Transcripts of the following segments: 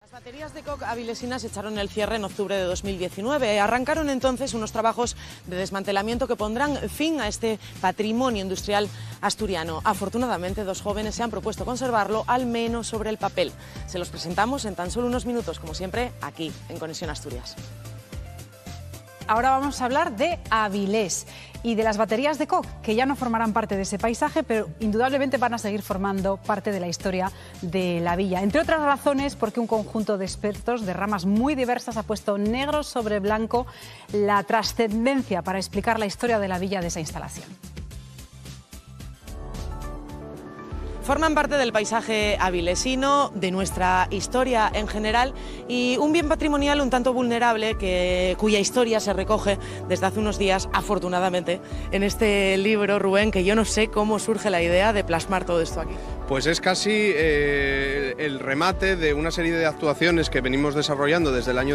Las baterías de coque avilesinas echaron el cierre en octubre de 2019. Arrancaron entonces unos trabajos de desmantelamiento que pondrán fin a este patrimonio industrial asturiano. Afortunadamente, dos jóvenes se han propuesto conservarlo, al menos sobre el papel. Se los presentamos en tan solo unos minutos, como siempre, aquí en Conexión Asturias. Ahora vamos a hablar de Avilés y de las baterías de coque, que ya no formarán parte de ese paisaje, pero indudablemente van a seguir formando parte de la historia de la villa. Entre otras razones, porque un conjunto de expertos de ramas muy diversas ha puesto negro sobre blanco la trascendencia para explicar la historia de la villa de esa instalación. Forman parte del paisaje avilesino, de nuestra historia en general, y un bien patrimonial un tanto vulnerable cuya historia se recoge desde hace unos días, afortunadamente, en este libro, Rubén, que yo no sé cómo surge la idea de plasmar todo esto aquí. Pues es casi el remate de una serie de actuaciones que venimos desarrollando desde el año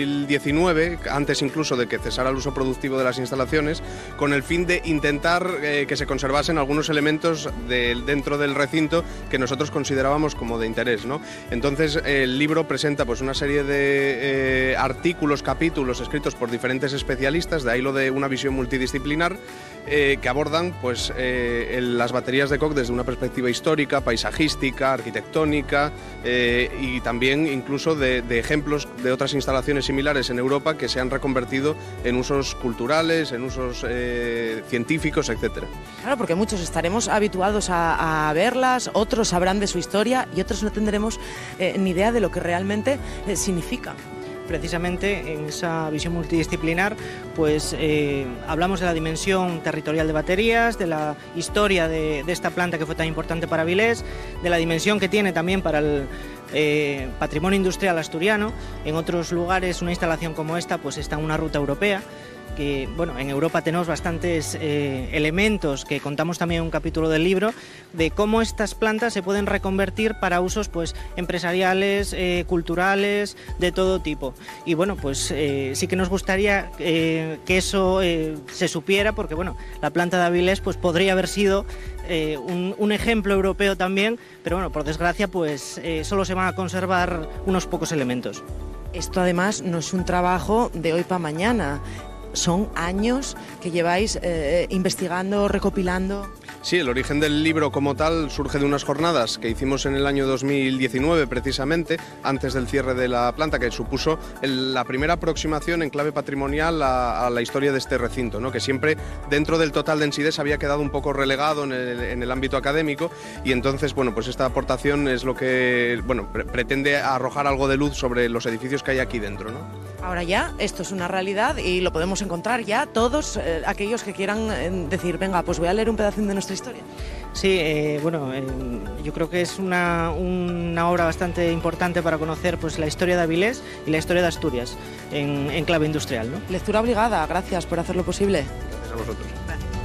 2019, antes incluso de que cesara el uso productivo de las instalaciones, con el fin de intentar que se conservasen algunos elementos dentro del recinto que nosotros considerábamos como de interés, ¿no? Entonces el libro presenta pues una serie de artículos, capítulos escritos por diferentes especialistas, de ahí lo de una visión multidisciplinar, que abordan pues las baterías de coque desde una perspectiva histórica, paisagística, arquitectónica, y también incluso de ejemplos de otras instalaciones similares en Europa que se han reconvertido en usos culturales, en usos científicos, etcétera. Claro, porque muchos estaremos habituados a verlas, otros sabrán de su historia y otros no tendremos ni idea de lo que realmente significa. Precisamente en esa visión multidisciplinar pues hablamos de la dimensión territorial de baterías, de la historia de esta planta que fue tan importante para Avilés, de la dimensión que tiene también para el patrimonio industrial asturiano. En otros lugares una instalación como esta pues está en una ruta europea, que bueno, en Europa tenemos bastantes elementos que contamos también en un capítulo del libro de cómo estas plantas se pueden reconvertir para usos pues empresariales, culturales, de todo tipo. Y bueno, pues sí que nos gustaría que eso se supiera, porque bueno, la planta de Avilés pues podría haber sido un ejemplo europeo también, pero bueno, por desgracia pues solo se van a conservar unos pocos elementos. Esto además no es un trabajo de hoy para mañana. Son años que lleváis investigando, recopilando. Sí, el origen del libro como tal surge de unas jornadas que hicimos en el año 2019 precisamente, antes del cierre de la planta, que supuso la primera aproximación en clave patrimonial a la historia de este recinto, ¿no? Que siempre dentro del total de Ensidés había quedado un poco relegado en el ámbito académico, y entonces bueno, pues esta aportación es lo que bueno, pretende arrojar algo de luz sobre los edificios que hay aquí dentro, ¿no? Ahora ya esto es una realidad y lo podemos encontrar ya todos aquellos que quieran decir, venga, pues voy a leer un pedacín de nuestra historia. Sí, bueno, yo creo que es una obra bastante importante para conocer pues la historia de Avilés y la historia de Asturias en clave industrial, ¿no? Lectura obligada, gracias por hacerlo posible. Gracias a vosotros. Gracias.